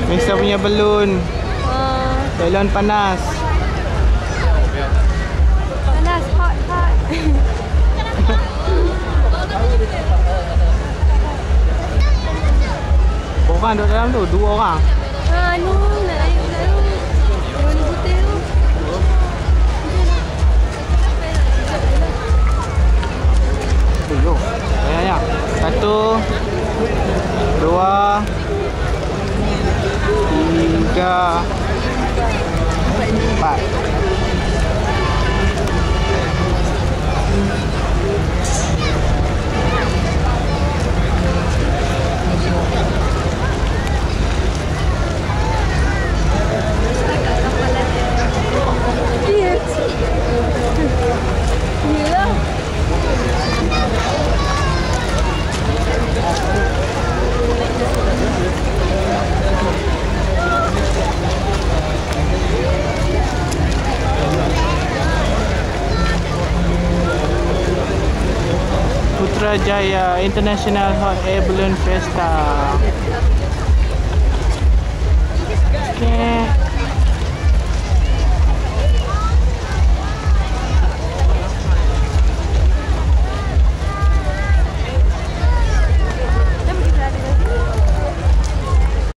Mr. punya balloon. Balon panas. Panas, hot. Orang duduk dalam tu, 2 orang. Anu, nak naik lalu. Warna putih tu. Yo. Ya. 1 2 3 4. Yelah. Putrajaya International Hot Air Balloon Festa.